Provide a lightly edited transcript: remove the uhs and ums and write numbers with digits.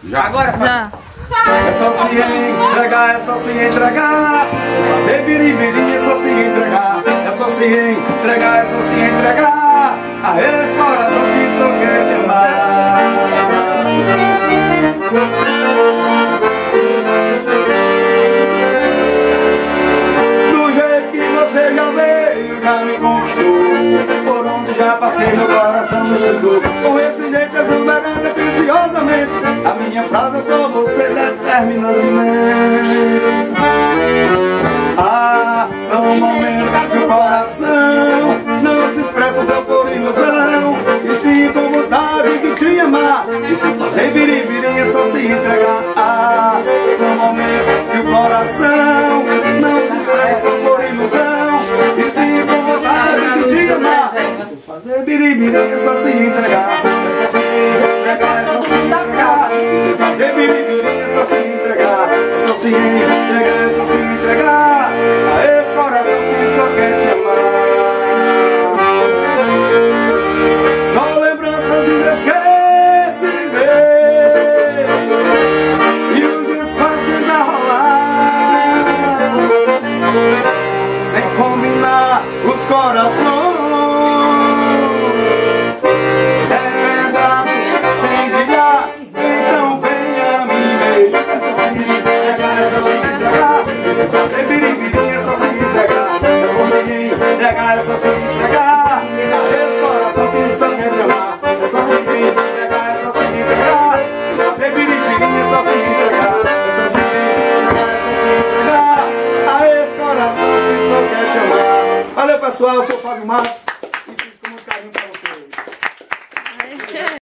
Já. Agora, Já. É só se entregar, é só se entregar. Sem fazer biribiri, é só se entregar. É só se entregar, é só se entregar a esse coração que só quer te amar. Do jeito que você já veio, já me conquistou. Por onde já passei, meu coração me estudou. Com esse jeito exuberante, preciosamente, a minha frase é só você determinantemente. Ah, são momentos que o coração não se expressa só por ilusão, e sim com vontade de te amar. E sem fazer biribiri é só se entregar. Ah, são momentos que o coração não se expressa só por ilusão, e sim com vontade de te amar. E sem fazer biribiri é só se entregar. É só se entregar, é só se entregar. E sem fazer biribiri é só se entregar. É só se entregar.